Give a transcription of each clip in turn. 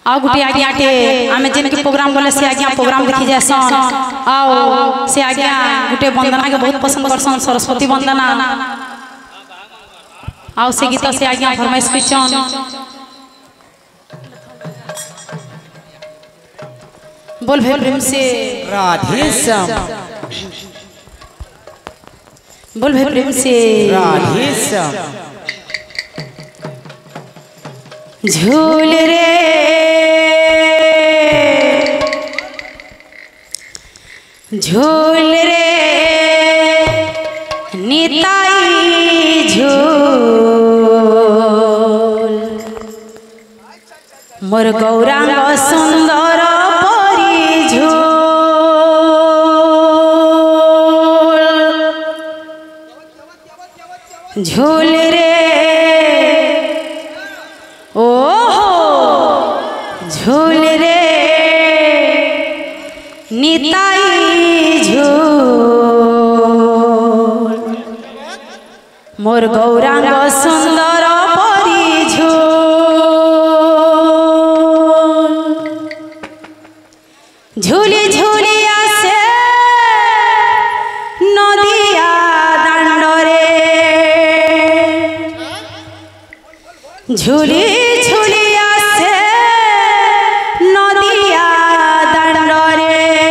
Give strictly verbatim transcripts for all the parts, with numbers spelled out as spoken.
आ गुटे आज्ञा टे आमे जेन के प्रोग्राम बोले से आज्ञा प्रोग्राम देखि जासन आओ से आज्ञा गुटे वंदना के बहुत पसंद करसन सरस्वती वंदना आओ से गीत से आज्ञा फरमाइश किचन बोल भे प्रेम से राधे श्याम बोल भे प्रेम से राधे श्याम झूल रे झूल रे निताई झूल मोर गौरांग सुंदर परी झूल झूल रे ओ झूल रे निताई झूल मोर गौरांग सुंदर परी झूल झूली झूली आसे नदिया दांडरे झूली झूली आसे नदिया दांडरे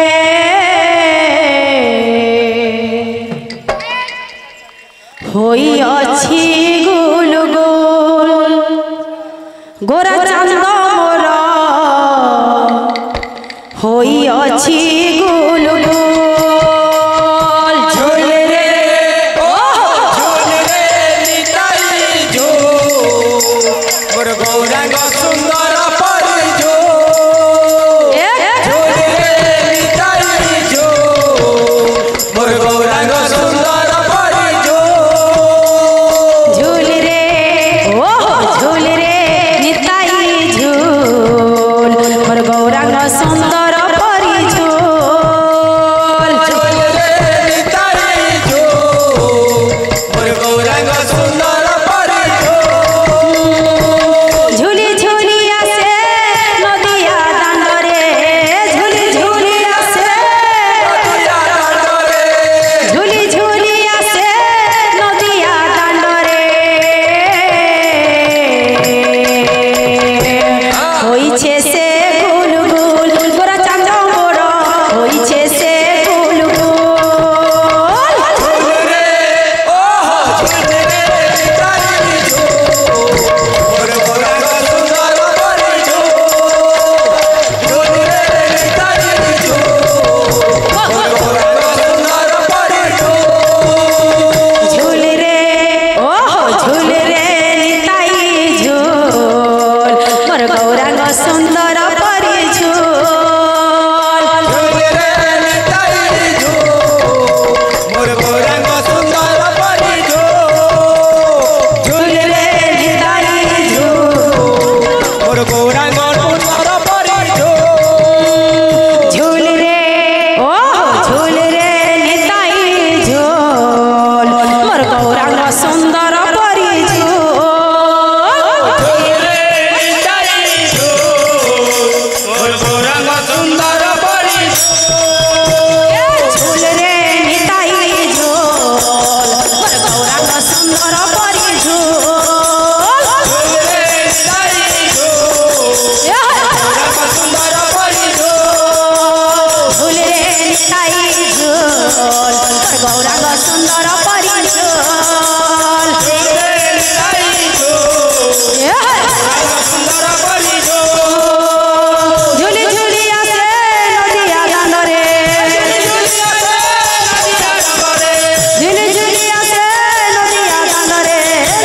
होई अछि गुल गुल गोरा चांद मोर होई अछि गुल गुल झूल रे ओ झूल रे निताई झूल मोर गौरांग सुंदर परी झूल झूल रे निताई झूल मोर गौरांग सुंदर परी झूल झूल रे ओ झूल रे निताई झूल मोर गौरांग सुंदर परी झूल झूल रे निताई झूल मोर गौरांग सुंदर परी झूल झूली झूली आसे नदिया दांडरे झूली झूली आसे नदिया दांडरे झूली झूली आसे नदिया दांडरे होइछे से गुल गुल गोरा चांद मोर होइछे से गुल गुल झूल रे ओ झूल रे निताई झूल मोर गौरांग सुंदर परी झूल झूल रे निताई झूल मोर गौरांग सुंदर परी झूल झूल रे ओ झूल रे निताई झूल मोर गौरांग सुंदर परी झूल झूल रे निताई झूल मोर गौरांग सुंदर परी झूल झूल रे निताई झूल मोर गौरांग सुंदर परी झूल झूल रे ओ झूल रे निताई झूल मोर गौरांग सुंदर परी झूल झूल रे निताई झूल मोर गौरांग सुंदर परी झूल रे निताई झूल मोर गौरांग सुंदर परी झूल झूल रे निताई झूल गौरांग सुंदर परी झूल झूल रे निताई झूल मोर गौरांग सुंदर परी झूल झूल रे निताई झूल गौरांग सुंदर परी झूल झूली झूली आसे नदिया दांडरे झूली झूली आसे नदिया दांडरे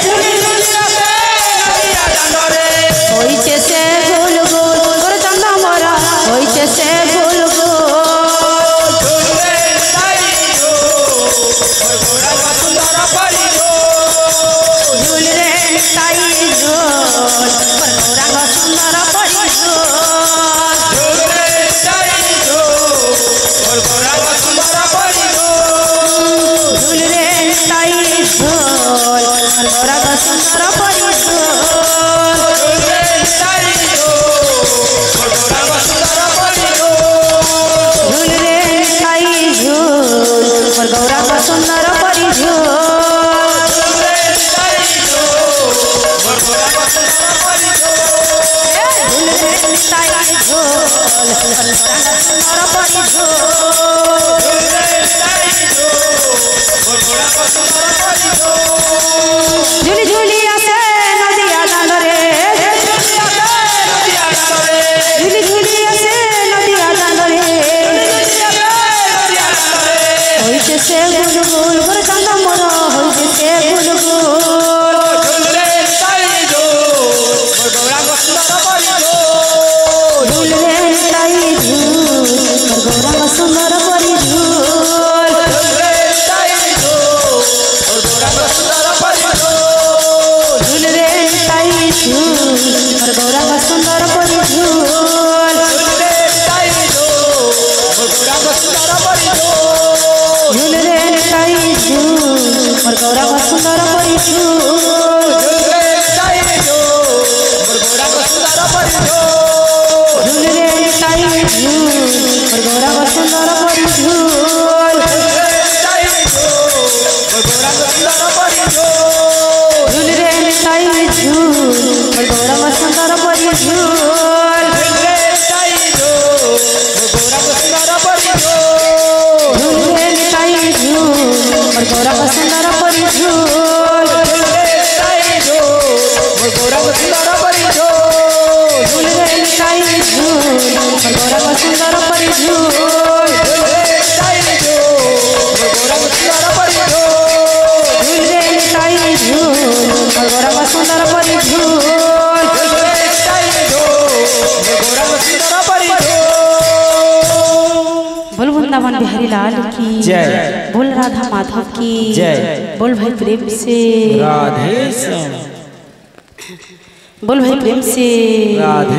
होइछे से गुल गुल गोर चंद मोर होइछे से गुल गुल झूल रे निताई झूल गौरांग सुंदर परी झूल झूल रे निताई झूल मोर गौरांग सुंदर परी झूल झूल रे निताई झूल गौरांग सुंदर परी झूल झूल रे निताई झूल मोर गौरांग सुंदर परी झूल झूल रे निताई झूल सुंदर परी झूल झुली झुली आसे नदिया दान रे झुली झुली आसे नदिया दान रे होइছে से गुलगुल गोर चांद मोर होइছে से गुलगुल झुलरे ताई जो गौरा सुंदर परी झूल झुलरे ताई झूल गौरा सुंदर परी झूल झुलरे ताई जो गौरा सुंदर परी झूल झुलरे ताई झूल गौरा सुंदर परी झूल झुलरे ताई जो गौरा सुंदर परी झूल झुलरे ताई झूल गौरा सुंदर परी झूल झुलरे ताई जो गौरा सुंदर परी झूल झुलरे ताई झूल गौरा सुंदर परी झूल झुलरे ताई जो गौरा सुंदर परी झूल झुलरे ताई झूल गौरा सुंदर परी झूल झुलरे ताई जो गौरा सुंदर परी झूल झुलरे ताई झूल गौरा सुंदर परी झूल झुलरे ताई जो गौरा सुंदर परी झूल झुलरे ताई झूल गौरा सुंदर परी झूल झुलरे ताई जो गौरा सुंदर परी झूल झुलरे ताई झूल गौरा सुंदर परी झूल झुलरे ताई जो गौरा सुंदर परी झूल बोल वृंदावन बिहारी लाल की जय। बोल राधा माधव की जय। बोल भाई प्रेम से राधे श्याम बोल भाई प्रेम से राधे